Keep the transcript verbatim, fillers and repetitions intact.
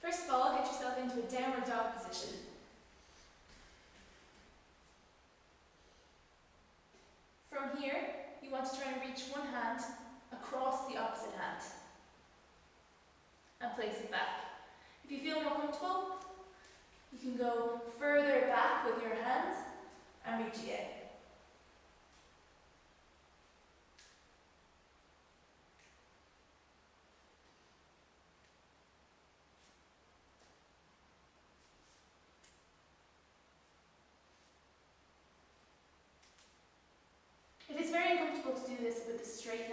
First of all, get yourself into a downward dog position. From here, you want to try and reach one hand across the opposite hand and place it back. If you feel more comfortable, you can go further back with your hands and reach again. It is very uncomfortable to do this with the straight